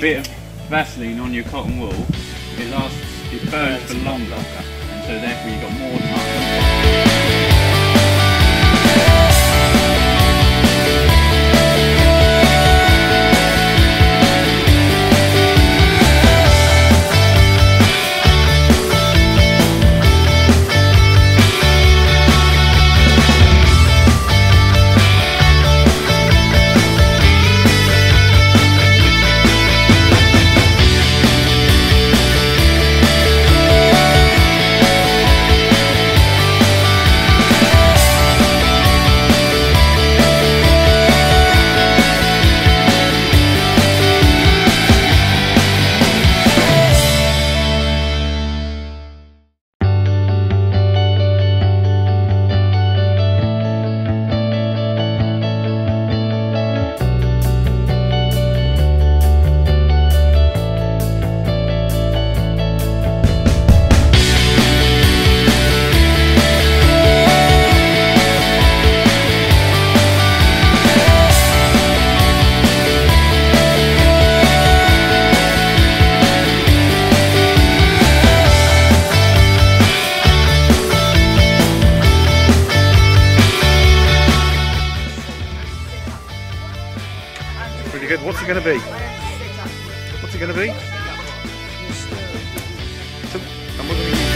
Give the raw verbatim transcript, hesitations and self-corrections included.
bit of Vaseline on your cotton wool, it lasts, it burns for longer, and so therefore you've got more time. Pretty good. What's it going to be? What's it going to be? So, and what do we